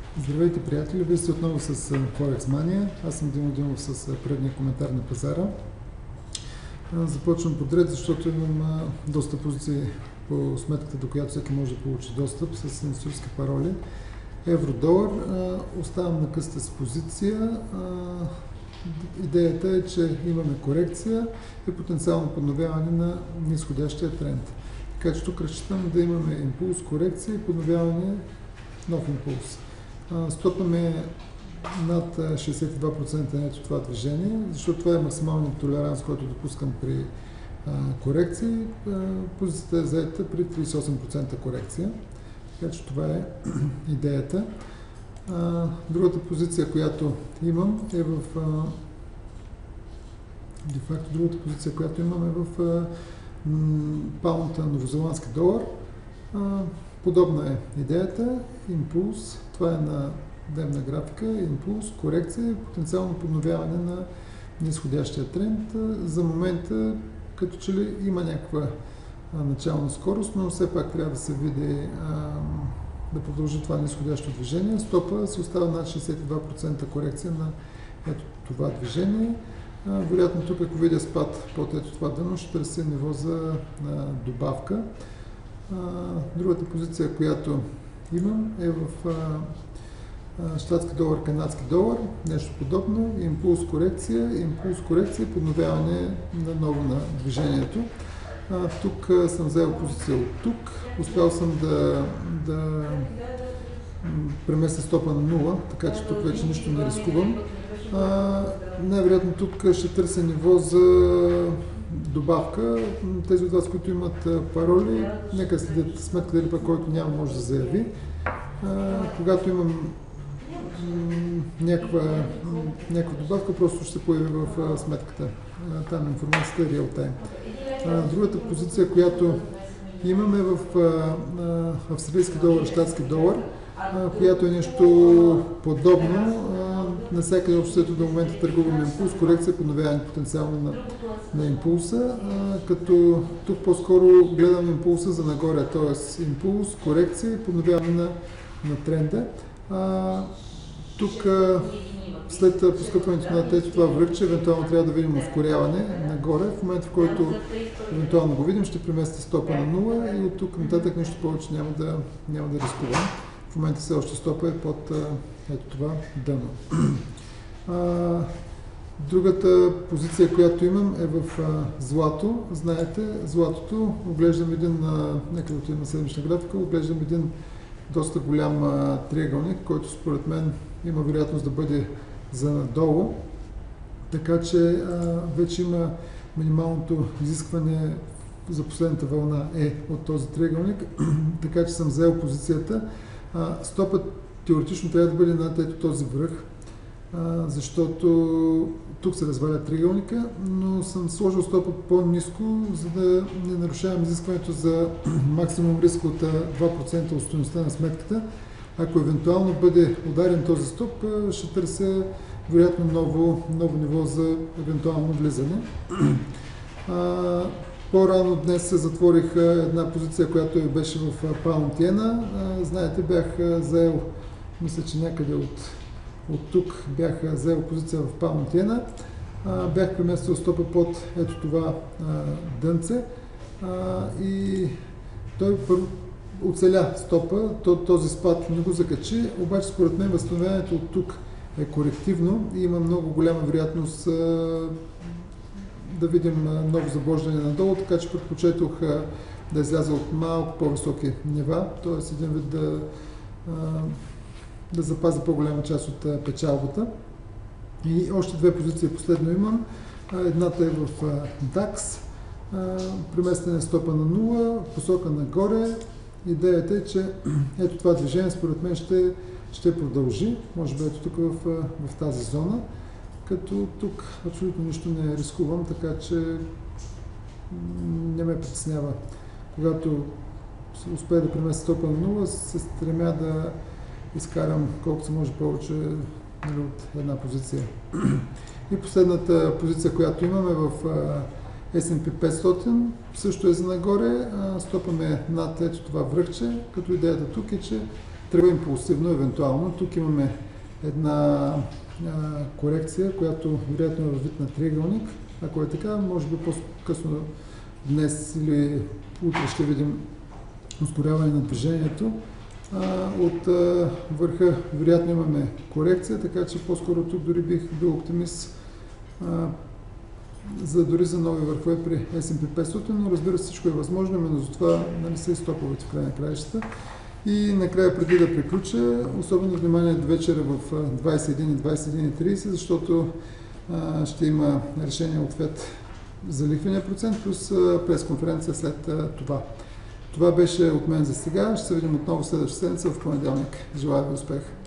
Здравейте, приятели! Вие сте отново с Forex Mania. Аз съм Димо Димов с предния коментар на пазара. Започвам подред, защото имам доста позиции по сметката, до която всеки може да получи достъп с инвеститорски пароли. Евро-долар. Оставам на къста с позиция. Идеята е, че имаме корекция и потенциално подновяване на нисходящия тренд. Така че тук разчитам да имаме импулс, корекция и подновяване, нов импулс. Стопаме над 62% на това движение, защото това е максималният толеранс, който допускам при корекции. Позицията е заета при 38% корекция. Така че това е идеята. Другата позиция, която имам е в паунта новозеландски долар. Подобна е идеята. Импулс, това е на дневна графика, импулс, корекция и потенциално подновяване на нисходящия тренд. За момента като че ли има някаква начална скорост, но все пак трябва да се види да продължи това нисходящо движение. Стопа се остава над 62% корекция на ето това движение. Вероятно тук, ако видя спад под ето това дъно, ще търся ниво за добавка. Другата позиция, която имам, е в щатски долар, канадски долар, нещо подобно, импулс корекция, подновяване наново на движението. Тук съм взел позиция от тук, успял съм да преместя стопа на 0, така че тук вече нищо не рискувам. Най-вероятно тук ще търся ниво за добавка. Тези от вас, които имат пароли, нека следят сметка, дали пък който няма може да заяви. Когато имам някаква добавка, просто ще се появи в сметката. Там информацията е real time. Другата позиция, която имаме в австралийски долар, щатски долар, която е нещо подобно. Навсякъде обществото до момента търгуваме импулс, корекция, подновяване потенциално на импулса, като тук по-скоро гледам импулса за нагоре, т.е. импулс, корекция и подновяване на тренда. Тук след поскъпването на това връхче, евентуално трябва да видим ускоряване нагоре. В момента, в който евентуално го видим, ще премести стопа на 0 и от тук нататък нищо повече няма да рискувам. В момента все още стопа е под ето това дъно. Другата позиция, която имам, е в злато. Знаете, златото, оглеждам нека да отидем на седмична графика, оглеждам един доста голям триъгълник, който според мен има вероятност да бъде за надолу. Така че вече има минималното изискване за последната вълна от този триъгълник, така че съм взел позицията. Стопът теоретично трябва да бъде над ето този връх, защото тук се разваля триъгълника, но съм сложил стопът по-ниско, за да не нарушавам изискването за максимум риск от 2% от стойността на сметката. Ако евентуално бъде ударен този стоп, ще търся вероятно ново ниво за евентуално влизане. По-рано днес се затворих една позиция, която беше в паунд иена. Знаете, бях заел, мисля, че някъде от тук бях взел позиция в паунд иена. Бях преместил стопа под ето това дънце и той оцеля стопа, този спад не го закачи, обаче според мен възстановяването от тук е корективно и има много голяма вероятност да видим ново забождане надолу, така че предпочетох да изляза от малко по-високи нива, т.е. един вид да запазя по-голяма част от печалбата. И още две позиции последно имам. Едната е в DAX, преместене стопа на 0, посока нагоре. Идеята е, че ето това движение според мен ще продължи, може би ето тук в тази зона, като тук абсолютно нищо не рискувам, така че не ме притеснява. Когато успея да преместя стопа на 0, се стремя да изкарам колкото се може повече от една позиция. И последната позиция, която имаме в S&P 500, също е за нагоре, стопаме над ето това връхче, като идеята тук е, че тръгва импулсивно, евентуално. Тук имаме една корекция, която вероятно е във вид на триъгълник. Ако е така, може би по-късно днес или утре ще видим ускоряване на движението. От върха вероятно имаме корекция, така че по-скоро тук дори бих бил оптимист дори за нови върхове при S&P 500, но разбира се, всичко е възможно, именно за това са и стоповете в край на краищата. И накрая, преди да приключа, особено внимание до вечера в 21 и 21.30, защото ще има решение от ФЕД за лихвения процент, плюс пресконференция след това. Това беше от мен за сега. Ще се видим отново следващата седмица в понеделник. Желая ви успех!